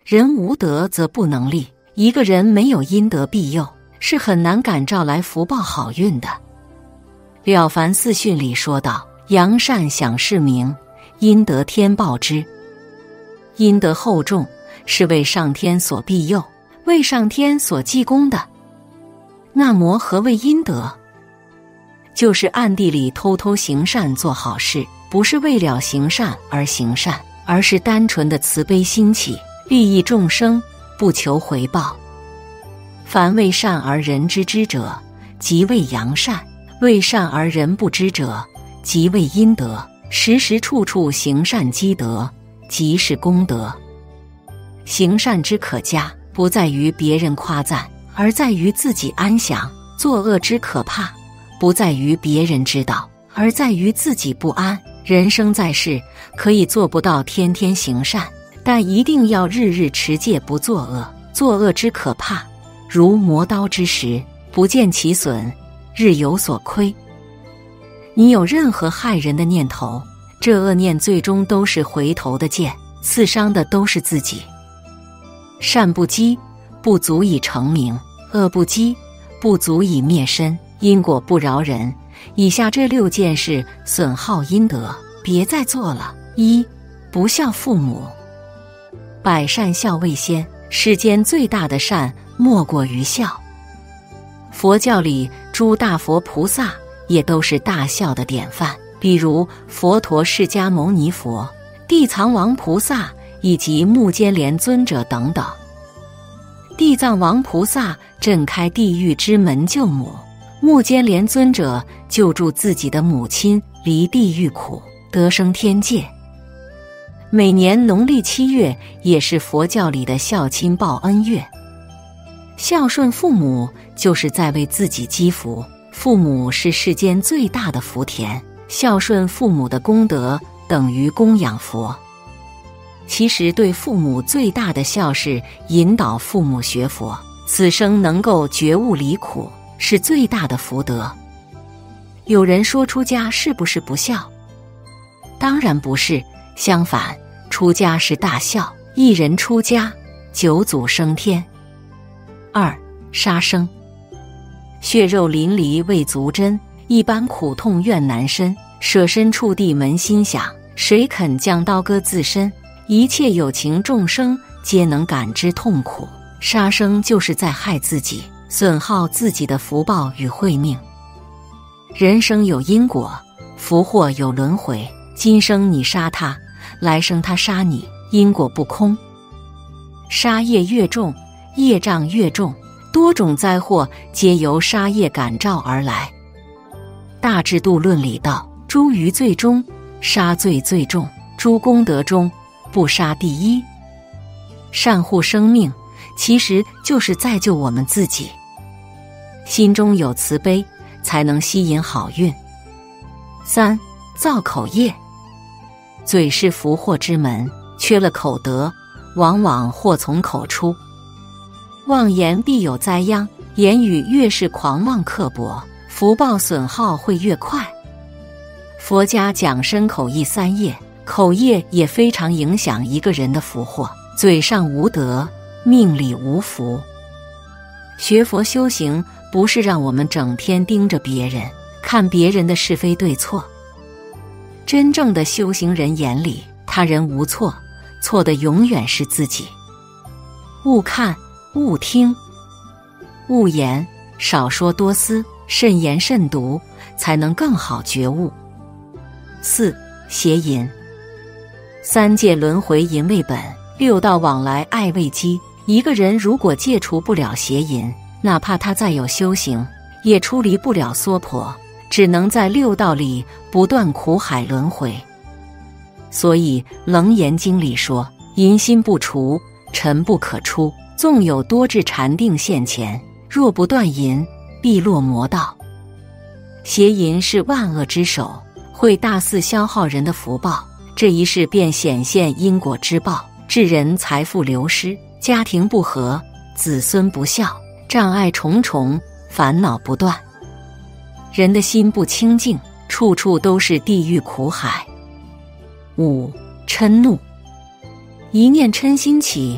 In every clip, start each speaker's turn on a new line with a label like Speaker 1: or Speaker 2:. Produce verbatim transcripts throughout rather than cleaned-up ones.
Speaker 1: 人无德则不能立，一个人没有阴德庇佑，是很难感召来福报好运的。了凡四训里说道：扬善享世名，阴德天报之。阴德厚重，是为上天所庇佑，为上天所记功的。那么何谓阴德？就是暗地里偷偷行善做好事，不是为了行善而行善，而是单纯的慈悲心起，利益众生，不求回报。凡为善而人知之者，即为扬善；为善而人不知者，即为阴德。时时处处行善积德，即是功德。行善之可嘉，不在于别人夸赞，而在于自己安详；作恶之可怕，不在于别人知道，而在于自己不安。人生在世，可以做不到天天行善，但一定要日日持戒不作恶。作恶之可怕，如磨刀之石，不见其损，日有所亏。你有任何害人的念头，这恶念最终都是回头的剑，刺伤的都是自己。善不积，不足以成名；恶不积，不足以灭身。因果不饶人，以下这六件事损耗阴德，别再做了。一、不孝父母。百善孝为先，世间最大的善莫过于孝。佛教里诸大佛菩萨也都是大孝的典范，比如佛陀释迦牟尼佛、地藏王菩萨以及目犍连尊者等等。地藏王菩萨震开地狱之门救母，目犍连尊者救助自己的母亲离地狱苦，得生天界。每年农历七月也是佛教里的孝亲报恩月。孝顺父母就是在为自己积福，父母是世间最大的福田，孝顺父母的功德等于供养佛。其实对父母最大的孝是引导父母学佛，此生能够觉悟离苦，是最大的福德。有人说出家是不是不孝？当然不是，相反，出家是大孝，一人出家，九祖升天。二、杀生。血肉淋漓未足珍，一般苦痛怨难伸。舍身处地扪心想，谁肯将刀割自身？一切有情众生皆能感知痛苦。杀生就是在害自己，损耗自己的福报与慧命。人生有因果，福祸有轮回，今生你杀他，来生他杀你，因果不空。杀业越重，业障越重，多种灾祸皆由杀业感召而来。大智度论里道：诸于罪中，杀罪最重；诸功德中，不杀第一。善护生命，其实就是在救我们自己。心中有慈悲，才能吸引好运。三、造口业。嘴是福祸之门，缺了口德，往往祸从口出。妄言必有灾殃，言语越是狂妄刻薄，福报损耗会越快。佛家讲身口意三业，口业也非常影响一个人的福祸。嘴上无德，命里无福。学佛修行不是让我们整天盯着别人，看别人的是非对错。真正的修行人眼里，他人无错，错的永远是自己。勿看，勿听，勿言，少说多思，慎言慎读，才能更好觉悟。四、邪淫。三界轮回淫为本，六道往来爱为基。一个人如果戒除不了邪淫，哪怕他再有修行，也出离不了娑婆，只能在六道里不断苦海轮回。所以《楞严经》里说：淫心不除，尘不可出。纵有多智禅定现前，若不断淫，必落魔道。邪淫是万恶之首，会大肆消耗人的福报，这一世便显现因果之报，致人财富流失，家庭不和，子孙不孝，障碍重重，烦恼不断。人的心不清净，处处都是地狱苦海。五、嗔怒。一念嗔心起，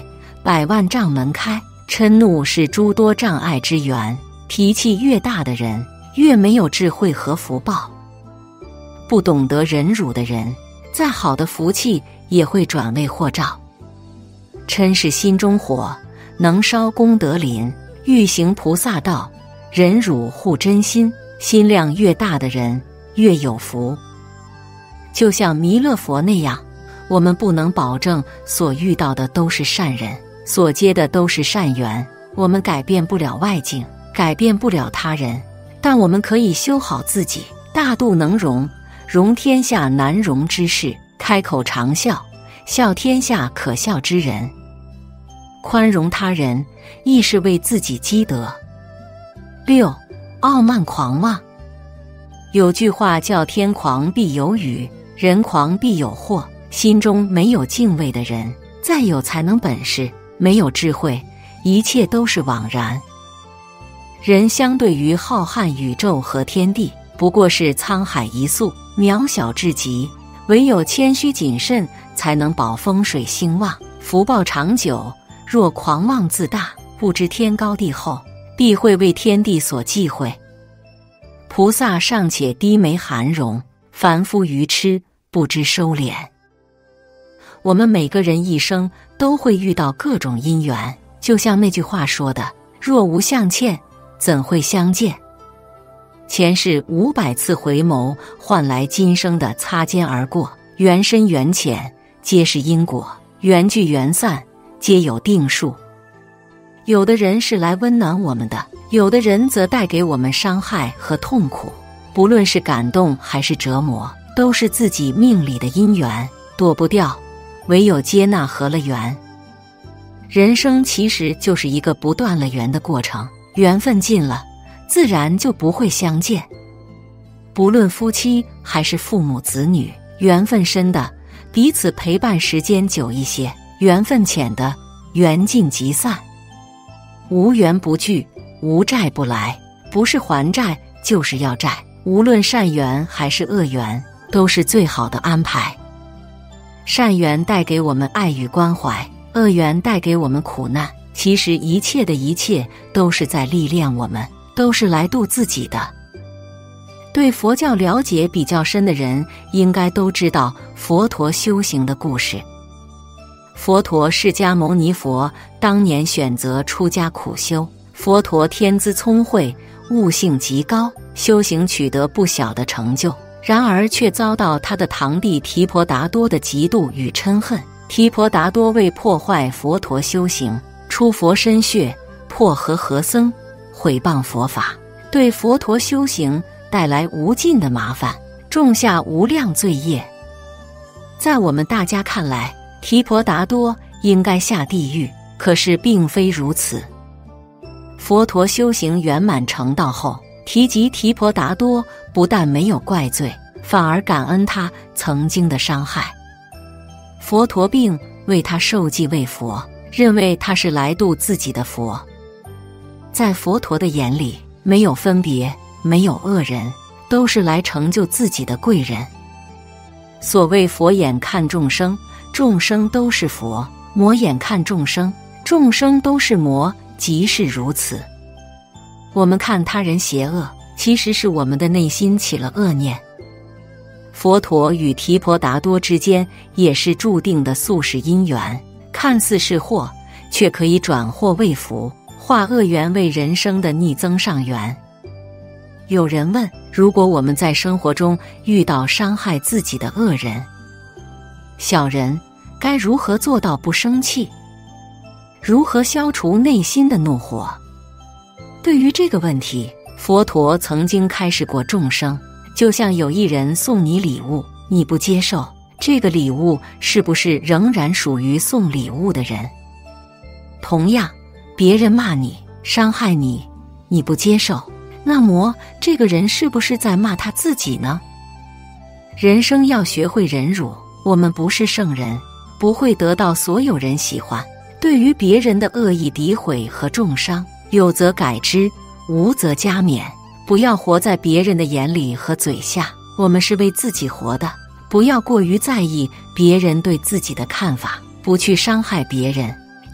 Speaker 1: 百万障门开。嗔怒是诸多障碍之源，脾气越大的人，越没有智慧和福报。不懂得忍辱的人，再好的福气也会转为祸兆。嗔是心中火，能烧功德林。欲行菩萨道，忍辱护真心。心量越大的人，越有福。就像弥勒佛那样，我们不能保证所遇到的都是善人，所结的都是善缘。我们改变不了外境，改变不了他人，但我们可以修好自己，大度能容，容天下难容之事，开口常笑，笑天下可笑之人。宽容他人，亦是为自己积德。六、傲慢狂妄。有句话叫天狂必有雨，人狂必有祸。心中没有敬畏的人，再有才能本事，没有智慧，一切都是枉然。人相对于浩瀚宇宙和天地，不过是沧海一粟，渺小至极。唯有谦虚谨慎，才能保风水兴旺，福报长久。若狂妄自大，不知天高地厚，必会为天地所忌讳。菩萨尚且低眉含容，凡夫愚痴，不知收敛。我们每个人一生都会遇到各种因缘，就像那句话说的，若无相欠，怎会相见？前世五百次回眸，换来今生的擦肩而过。缘深缘浅，皆是因果；缘聚缘散，皆有定数。有的人是来温暖我们的，有的人则带给我们伤害和痛苦。不论是感动还是折磨，都是自己命里的因缘，躲不掉，唯有接纳合了缘。人生其实就是一个不断了缘的过程，缘分尽了，自然就不会相见。不论夫妻还是父母子女，缘分深的，彼此陪伴时间久一些；缘分浅的，缘尽即散。无缘不聚，无债不来，不是还债就是要债。无论善缘还是恶缘，都是最好的安排。善缘带给我们爱与关怀，恶缘带给我们苦难。其实一切的一切都是在历练我们，都是来度自己的。对佛教了解比较深的人，应该都知道佛陀修行的故事。佛陀释迦牟尼佛当年选择出家苦修，佛陀天资聪慧，悟性极高，修行取得不小的成就，然而却遭到他的堂弟提婆达多的嫉妒与嗔恨。提婆达多为破坏佛陀修行，出佛身血，破和合僧，毁谤佛法，对佛陀修行带来无尽的麻烦，种下无量罪业。在我们大家看来，提婆达多应该下地狱，可是并非如此。佛陀修行圆满成道后，提及提婆达多，不但没有怪罪，反而感恩他曾经的伤害。佛陀并为他受记为佛，认为他是来度自己的佛。在佛陀的眼里，没有分别，没有恶人，都是来成就自己的贵人。所谓佛眼看众生，众生都是佛；魔眼看众生，众生都是魔，即是如此。我们看他人邪恶，其实是我们的内心起了恶念。佛陀与提婆达多之间也是注定的宿世因缘，看似是祸，却可以转祸为福，化恶缘为人生的逆增上缘。有人问，如果我们在生活中遇到伤害自己的恶人、小人，该如何做到不生气？如何消除内心的怒火？对于这个问题，佛陀曾经开示过众生，就像有一人送你礼物，你不接受，这个礼物是不是仍然属于送礼物的人？同样，别人骂你、伤害你，你不接受，那么这个人是不是在骂他自己呢？人生要学会忍辱，我们不是圣人，不会得到所有人喜欢。对于别人的恶意诋毁和重伤，有则改之，无则加勉。不要活在别人的眼里和嘴下，我们是为自己活的。不要过于在意别人对自己的看法，不去伤害别人，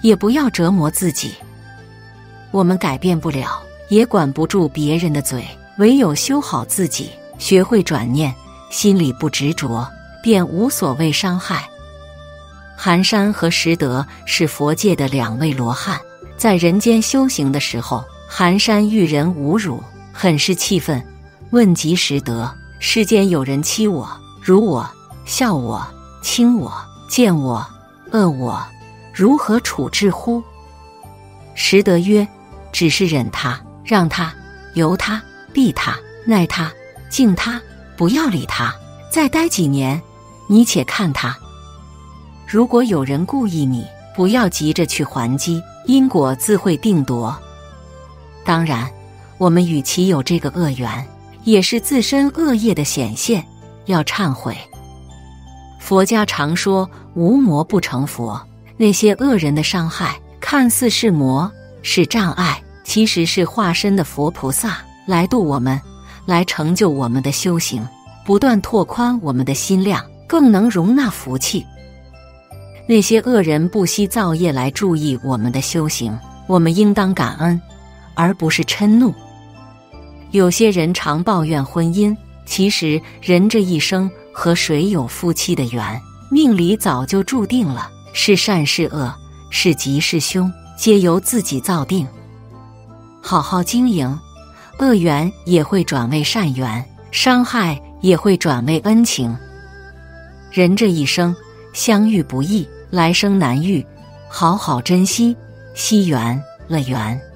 Speaker 1: 也不要折磨自己。我们改变不了，也管不住别人的嘴，唯有修好自己，学会转念，心里不执着，便无所谓伤害。寒山和拾得是佛界的两位罗汉，在人间修行的时候，寒山遇人侮辱，很是气愤，问及拾得：世间有人欺我、辱我、笑我、轻我、贱我、恶我，如何处置乎？拾得曰：只是忍他，让他，由他，避他，耐他，敬他，不要理他，再待几年，你且看他。如果有人故意你，不要急着去还击，因果自会定夺。当然，我们与其有这个恶缘，也是自身恶业的显现，要忏悔。佛家常说无魔不成佛，那些恶人的伤害看似是魔，是障碍，其实是化身的佛菩萨来度我们，来成就我们的修行，不断拓宽我们的心量，更能容纳福气。那些恶人不惜造业来注意我们的修行，我们应当感恩，而不是嗔怒。有些人常抱怨婚姻，其实人这一生和谁有夫妻的缘，命里早就注定了，是善是恶，是吉是凶，皆由自己造定。好好经营，恶缘也会转为善缘，伤害也会转为恩情。人这一生相遇不易，来生难遇，好好珍惜，惜缘乐缘。